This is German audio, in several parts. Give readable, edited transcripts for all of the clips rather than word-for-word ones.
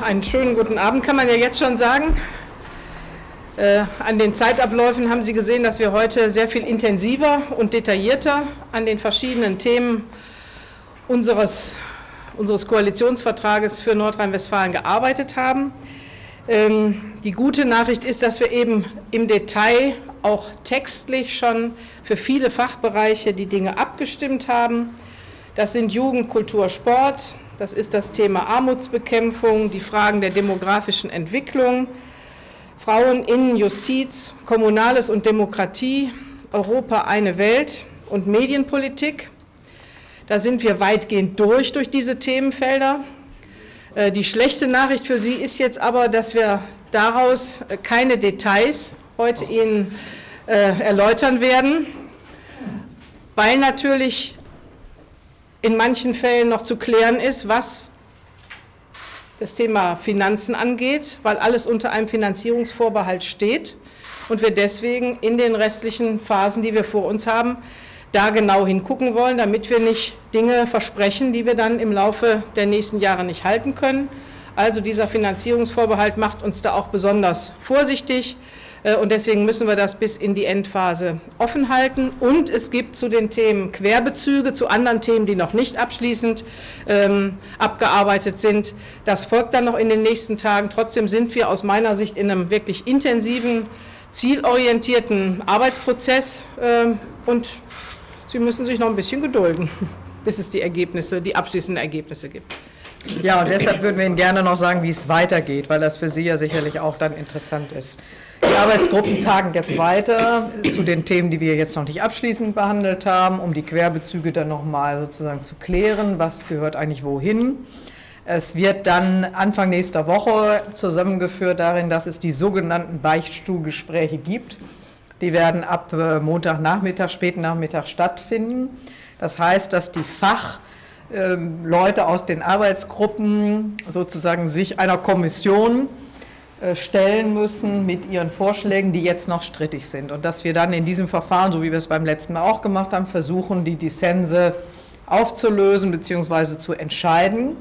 einen schönen guten Abend, kann man ja jetzt schon sagen. An den Zeitabläufen haben Sie gesehen, dass wir heute sehr viel intensiver und detaillierter an den verschiedenen Themen unseres Koalitionsvertrages für Nordrhein-Westfalen gearbeitet haben. Die gute Nachricht ist, dass wir eben im Detail auch textlich schon für viele Fachbereiche die Dinge abgestimmt haben. Das sind Jugend, Kultur, Sport, das ist das Thema Armutsbekämpfung, die Fragen der demografischen Entwicklung, Frauen, Innen, Justiz, Kommunales und Demokratie, Europa, eine Welt und Medienpolitik. Da sind wir weitgehend durch diese Themenfelder. Die schlechte Nachricht für Sie ist jetzt aber, dass wir daraus keine Details heute Ihnen erläutern werden, weil natürlich in manchen Fällen noch zu klären ist, was das Thema Finanzen angeht, weil alles unter einem Finanzierungsvorbehalt steht und wir deswegen in den restlichen Phasen, die wir vor uns haben, da genau hingucken wollen, damit wir nicht Dinge versprechen, die wir dann im Laufe der nächsten Jahre nicht halten können. Also dieser Finanzierungsvorbehalt macht uns da auch besonders vorsichtig und deswegen müssen wir das bis in die Endphase offen halten. Und es gibt zu den Themen Querbezüge, zu anderen Themen, die noch nicht abschließend abgearbeitet sind. Das folgt dann noch in den nächsten Tagen. Trotzdem sind wir aus meiner Sicht in einem wirklich intensiven, zielorientierten Arbeitsprozess und Sie müssen sich noch ein bisschen gedulden, bis es die abschließenden Ergebnisse gibt. Ja, und deshalb würden wir Ihnen gerne noch sagen, wie es weitergeht, weil das für Sie ja sicherlich auch dann interessant ist. Die Arbeitsgruppen tagen jetzt weiter zu den Themen, die wir jetzt noch nicht abschließend behandelt haben, um die Querbezüge dann nochmal sozusagen zu klären, was gehört eigentlich wohin. Es wird dann Anfang nächster Woche zusammengeführt darin, dass es die sogenannten Beichtstuhlgespräche gibt. Die werden ab Montagnachmittag, späten Nachmittag stattfinden. Das heißt, dass die Fachleute aus den Arbeitsgruppen sozusagen sich einer Kommission stellen müssen mit ihren Vorschlägen, die jetzt noch strittig sind. Und dass wir dann in diesem Verfahren, so wie wir es beim letzten Mal auch gemacht haben, versuchen, die Dissense aufzulösen bzw. zu entscheiden.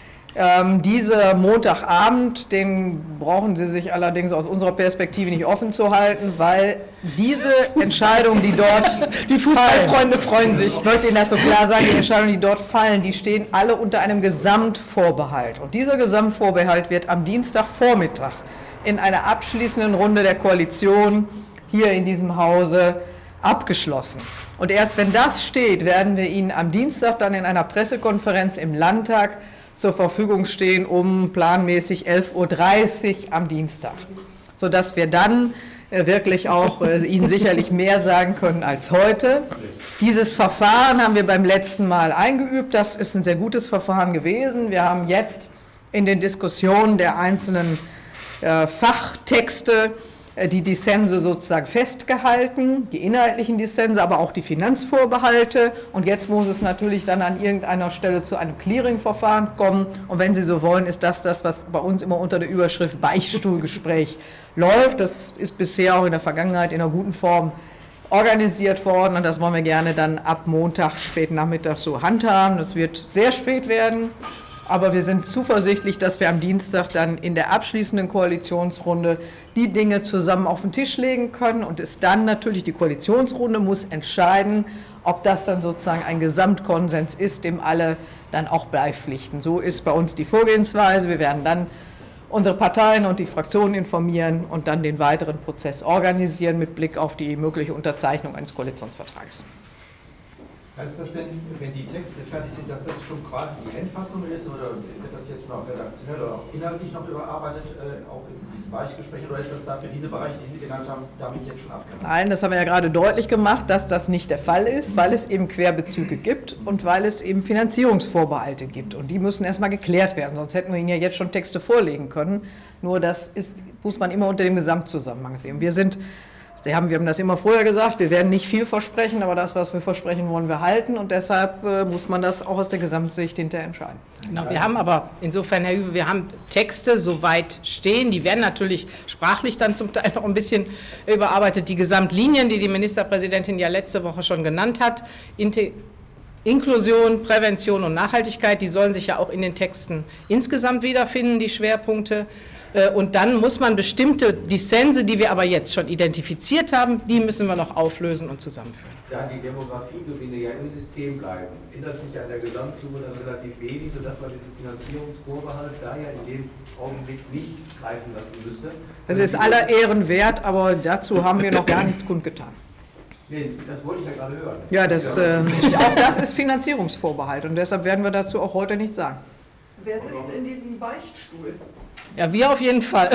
Dieser Montagabend, den brauchen Sie sich allerdings aus unserer Perspektive nicht offen zu halten, weil diese Entscheidungen, die dort die Fußballfreunde freuen sich. Ich möchte Ihnen das so klar sagen, die Entscheidungen, die dort fallen, die stehen alle unter einem Gesamtvorbehalt. Und dieser Gesamtvorbehalt wird am Dienstagvormittag in einer abschließenden Runde der Koalition hier in diesem Hause abgeschlossen. Und erst wenn das steht, werden wir Ihnen am Dienstag dann in einer Pressekonferenz im Landtag zur Verfügung stehen um planmäßig 11:30 Uhr am Dienstag, sodass wir dann wirklich auch Ihnen sicherlich mehr sagen können als heute. Dieses Verfahren haben wir beim letzten Mal eingeübt, das ist ein sehr gutes Verfahren gewesen. Wir haben jetzt in den Diskussionen der einzelnen Fachtexte die Dissense sozusagen festgehalten, die inhaltlichen Dissense, aber auch die Finanzvorbehalte. Und jetzt muss es natürlich dann an irgendeiner Stelle zu einem Clearing-Verfahren kommen. Und wenn Sie so wollen, ist das, was bei uns immer unter der Überschrift Beichtstuhlgespräch läuft. Das ist bisher auch in der Vergangenheit in einer guten Form organisiert worden. Und das wollen wir gerne dann ab Montag, späten Nachmittag so handhaben. Das wird sehr spät werden. Aber wir sind zuversichtlich, dass wir am Dienstag dann in der abschließenden Koalitionsrunde die Dinge zusammen auf den Tisch legen können und es dann natürlich, die Koalitionsrunde muss entscheiden, ob das dann sozusagen ein Gesamtkonsens ist, dem alle dann auch beipflichten. So ist bei uns die Vorgehensweise. Wir werden dann unsere Parteien und die Fraktionen informieren und dann den weiteren Prozess organisieren mit Blick auf die mögliche Unterzeichnung eines Koalitionsvertrages. Heißt das denn, wenn die Texte fertig sind, dass das schon quasi die Endfassung ist oder wird das jetzt noch redaktionell oder auch inhaltlich noch überarbeitet, auch in diesem Beichtgespräch, oder ist das da für diese Bereiche, die Sie genannt haben, damit jetzt schon abgemacht? Nein, das haben wir ja gerade deutlich gemacht, dass das nicht der Fall ist, weil es eben Querbezüge gibt und weil es eben Finanzierungsvorbehalte gibt. Und die müssen erstmal geklärt werden, sonst hätten wir Ihnen ja jetzt schon Texte vorlegen können. Nur das muss man immer unter dem Gesamtzusammenhang sehen. Wir haben das immer vorher gesagt, wir werden nicht viel versprechen, aber das, was wir versprechen, wollen wir halten und deshalb muss man das auch aus der Gesamtsicht hinterher entscheiden. Genau, wir haben aber insofern, Herr Hüwe, wir haben Texte soweit stehen, die werden natürlich sprachlich dann zum Teil noch ein bisschen überarbeitet. Die Gesamtlinien, die die Ministerpräsidentin ja letzte Woche schon genannt hat, Inklusion, Prävention und Nachhaltigkeit, die sollen sich ja auch in den Texten insgesamt wiederfinden, die Schwerpunkte. Und dann muss man bestimmte Dissense, die wir aber jetzt schon identifiziert haben, die müssen wir noch auflösen und zusammenführen. Da die Demografiegewinne ja im System bleiben, ändert sich ja in der Gesamtsumme dann relativ wenig, sodass man diesen Finanzierungsvorbehalt da ja in dem Augenblick nicht greifen lassen müsste. Das ist aller Ehren wert, aber dazu haben wir noch gar nichts kundgetan. Nee, das wollte ich ja gerade hören. Ja, auch das ist Finanzierungsvorbehalt und deshalb werden wir dazu auch heute nichts sagen. Wer sitzt in diesem Beichtstuhl? Ja, wir auf jeden Fall.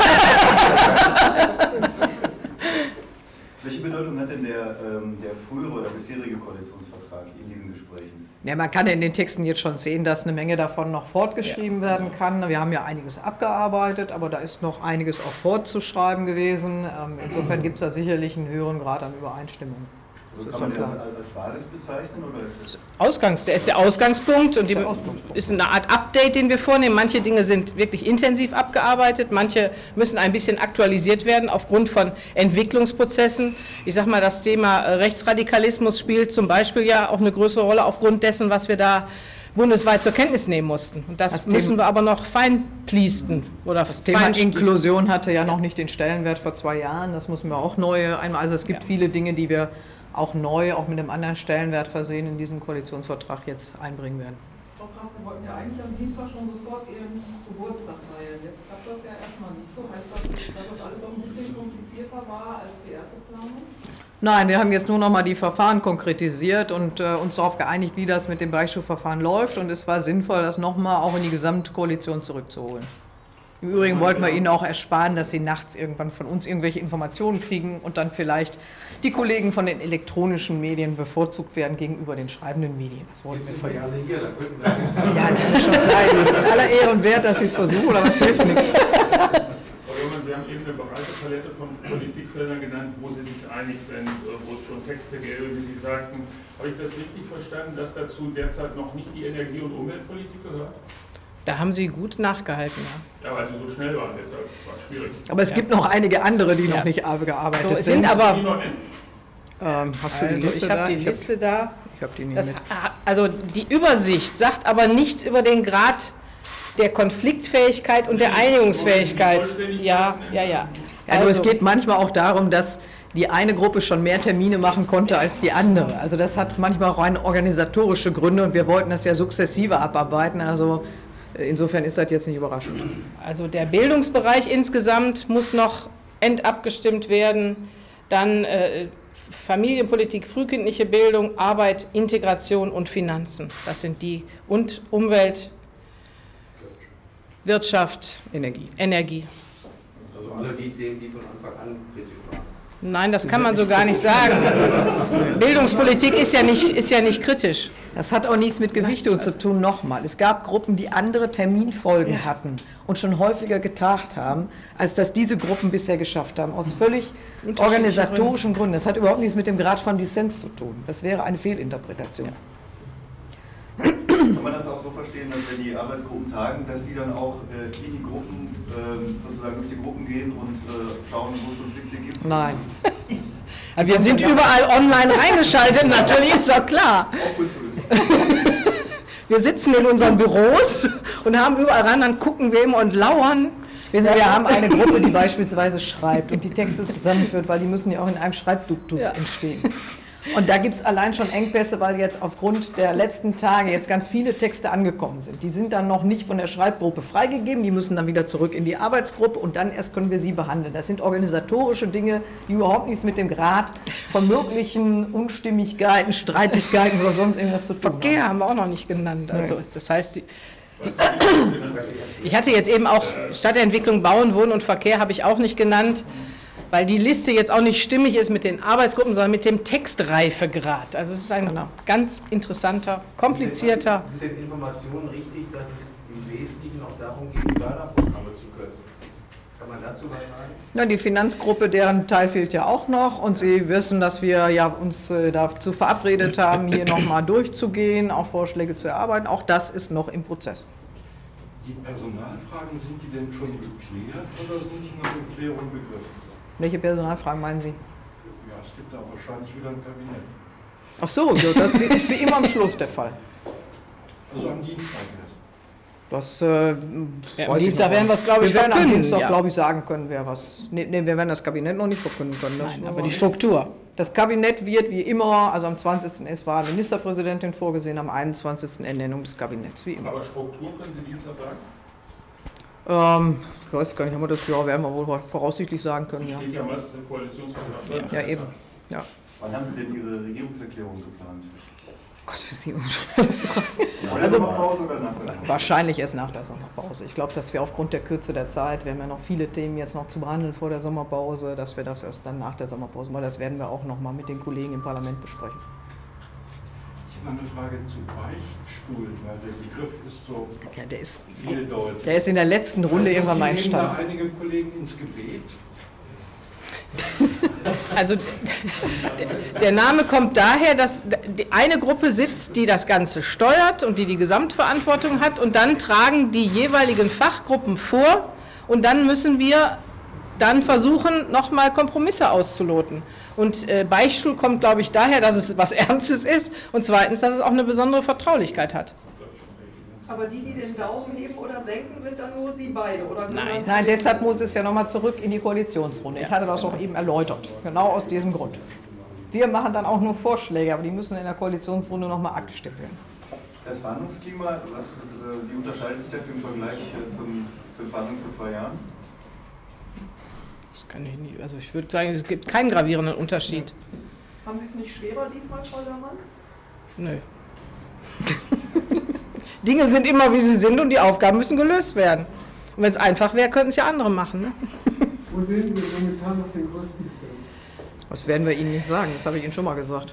Welche Bedeutung hat denn der frühere oder bisherige Koalitionsvertrag in diesen Gesprächen? Ja, man kann in den Texten jetzt schon sehen, dass eine Menge davon noch fortgeschrieben werden kann. Wir haben ja einiges abgearbeitet, aber da ist noch einiges auch fortzuschreiben gewesen. Insofern gibt es da sicherlich einen höheren Grad an Übereinstimmung. Also kann man das als Basis bezeichnen? Oder ist das Der ist der Ausgangspunkt und ist eine Art Update, den wir vornehmen. Manche Dinge sind wirklich intensiv abgearbeitet, manche müssen ein bisschen aktualisiert werden aufgrund von Entwicklungsprozessen. Ich sage mal, das Thema Rechtsradikalismus spielt zum Beispiel ja auch eine größere Rolle aufgrund dessen, was wir da bundesweit zur Kenntnis nehmen mussten. Und das müssen wir aber noch feinpliesten. Das Thema Inklusion hatte ja noch nicht den Stellenwert vor 2 Jahren. Das müssen wir auch neu einmal. Also es gibt viele Dinge, die wir auch neu, auch mit einem anderen Stellenwert versehen, in diesem Koalitionsvertrag jetzt einbringen werden. Frau Kraft, Sie wollten ja eigentlich am Dienstag schon sofort Ihren Geburtstag feiern. Jetzt klappt das ja erstmal nicht so. Heißt das, dass das alles noch ein bisschen komplizierter war als die erste Planung? Nein, wir haben jetzt nur noch mal die Verfahren konkretisiert und uns darauf geeinigt, wie das mit dem Beichtstuhlverfahren läuft. Und es war sinnvoll, das noch mal auch in die Gesamtkoalition zurückzuholen. Im Übrigen wollten wir Ihnen auch ersparen, dass Sie nachts irgendwann von uns irgendwelche Informationen kriegen und dann vielleicht die Kollegen von den elektronischen Medien bevorzugt werden gegenüber den schreibenden Medien. Das wollten wir verhindern. Ja, das ist schon klar. Es ist aller Ehren wert, dass Sie es versuchen, aber es hilft nichts. Frau Jungmann, Sie haben eben eine breite Palette von Politikfeldern genannt, wo Sie sich einig sind, wo es schon Texte gäbe, wie Sie sagten. Habe ich das richtig verstanden, dass dazu derzeit noch nicht die Energie- und Umweltpolitik gehört? Da haben Sie gut nachgehalten. Ja, weil Sie so schnell waren, deshalb war es schwierig. Aber es gibt noch einige andere, die noch nicht gearbeitet So, sind. aber hast du die Liste ich habe da? die Liste da. Ich habe die nicht Das, mit. also die Übersicht sagt aber nichts über den Grad der Konfliktfähigkeit und der Einigungsfähigkeit. Ja. Ja, nur es geht manchmal auch darum, dass die eine Gruppe schon mehr Termine machen konnte als die andere. Also das hat manchmal auch rein organisatorische Gründe und wir wollten das ja sukzessive abarbeiten. Also insofern ist das jetzt nicht überraschend. Also der Bildungsbereich insgesamt muss noch endabgestimmt werden. Dann Familienpolitik, frühkindliche Bildung, Arbeit, Integration und Finanzen. Das sind die. Und Umwelt, Wirtschaft, Energie. Also alle die Themen, die von Anfang an kritisch waren. Nein, das kann man so gar nicht sagen. Bildungspolitik ist ja nicht kritisch. Das hat auch nichts mit Gewichtung zu tun. Nochmal, es gab Gruppen, die andere Terminfolgen hatten und schon häufiger getagt haben, als dass diese Gruppen bisher geschafft haben, aus völlig organisatorischen Gründen. Das hat überhaupt nichts mit dem Grad von Dissens zu tun. Das wäre eine Fehlinterpretation. Kann man das auch so verstehen, dass wenn die Arbeitsgruppen tagen, dass sie dann auch in die Gruppen, sozusagen durch die Gruppen gehen und schauen, wo es Konflikte gibt? Nein. Wir sind überall online reingeschaltet, natürlich ist doch klar. Auch gut zu wissen. Wir sitzen in unseren Büros und haben überall ran, dann gucken wir immer und lauern. Wir haben eine Gruppe, die beispielsweise schreibt und die Texte zusammenführt, weil die müssen ja auch in einem Schreibduktus entstehen. Und da gibt es allein schon Engpässe, weil jetzt aufgrund der letzten Tage jetzt ganz viele Texte angekommen sind. Die sind dann noch nicht von der Schreibgruppe freigegeben, die müssen dann wieder zurück in die Arbeitsgruppe und dann erst können wir sie behandeln. Das sind organisatorische Dinge, die überhaupt nichts mit dem Grad von möglichen Unstimmigkeiten, Streitigkeiten oder sonst irgendwas zu tun haben. Verkehr haben wir auch noch nicht genannt. Also, das heißt, ich hatte jetzt eben auch Stadtentwicklung, Bauen, Wohnen und Verkehr habe ich auch nicht genannt, weil die Liste jetzt auch nicht stimmig ist mit den Arbeitsgruppen, sondern mit dem Textreifegrad. Also es ist ein ganz interessanter, komplizierter. Mit den Informationen richtig, dass es im Wesentlichen auch darum geht, Förderprogramme zu kürzen. Kann man dazu was sagen? Ja, die Finanzgruppe, deren Teil fehlt ja auch noch und Sie wissen, dass wir ja uns dazu verabredet haben, hier nochmal durchzugehen, auch Vorschläge zu erarbeiten. Auch das ist noch im Prozess. Die Personalfragen, sind die denn schon geklärt oder sind die noch in Klärung begriffen? Welche Personalfragen meinen Sie? Ja, es gibt da wahrscheinlich wieder ein Kabinett. Ach so, ja, das ist wie immer am Schluss der Fall. Also am Dienstag erst. Das, Am weiß ich Dienstag noch. werden wir es, glaube ich, Wir werden am verkünden. Dienstag, Ja. glaube ich, sagen können, wer was. Nee, wir werden das Kabinett noch nicht verkünden können. Nein, aber die Struktur. Das Kabinett wird wie immer, also am 20. ist war Ministerpräsidentin vorgesehen, am 21. Ernennung des Kabinetts, wie immer. Aber Struktur können Sie Dienstag sagen? Ich weiß gar nicht, haben wir das, ja, werden wir wohl voraussichtlich sagen können, ja. Steht ja meistens im Koalitionsvertrag drin. Ja, eben. Ja. Wann haben Sie denn Ihre Regierungserklärung geplant? Gott, wie Sie uns schon alles fragen. Vor der Sommerpause oder nach der Sommerpause? Wahrscheinlich erst nach der Sommerpause. Ich glaube, dass wir aufgrund der Kürze der Zeit, wir haben ja noch viele Themen jetzt noch zu behandeln vor der Sommerpause, dass wir das erst dann nach der Sommerpause machen. Das werden wir auch noch mal mit den Kollegen im Parlament besprechen. Ich habe noch eine Frage zu Beichtstuhl, weil der Begriff ist so Ja, vieldeutig. der ist in der letzten Runde irgendwann mal Nehmen da entstanden. einige Kollegen ins Gebet? Also der Name kommt daher, dass eine Gruppe sitzt, die das Ganze steuert und die Gesamtverantwortung hat, und dann tragen die jeweiligen Fachgruppen vor, und dann müssen wir dann versuchen, nochmal Kompromisse auszuloten. Und Beichtstuhl kommt, glaube ich, daher, dass es was Ernstes ist, und zweitens, dass es auch eine besondere Vertraulichkeit hat. Aber die den Daumen heben oder senken, sind dann nur Sie beide, oder? Nein. Nein, deshalb muss es ja nochmal zurück in die Koalitionsrunde. Ich hatte das auch eben erläutert, genau aus diesem Grund. Wir machen dann auch nur Vorschläge, aber die müssen in der Koalitionsrunde nochmal abgestimmt werden. Das Verhandlungsklima, wie unterscheidet sich das im Vergleich zum Verhandlungen vor 2 Jahren? Das kann ich nicht, also ich würde sagen, es gibt keinen gravierenden Unterschied. Haben Sie es nicht schwerer diesmal, Frau Dörmann? Nö. Dinge sind immer, wie sie sind, und die Aufgaben müssen gelöst werden. Und wenn es einfach wäre, könnten es ja andere machen. Ne? Wo sehen Sie momentan noch den größten Dissens? Das werden wir Ihnen nicht sagen, das habe ich Ihnen schon mal gesagt.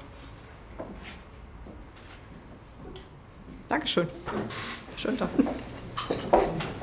Dankeschön. Schönen Tag.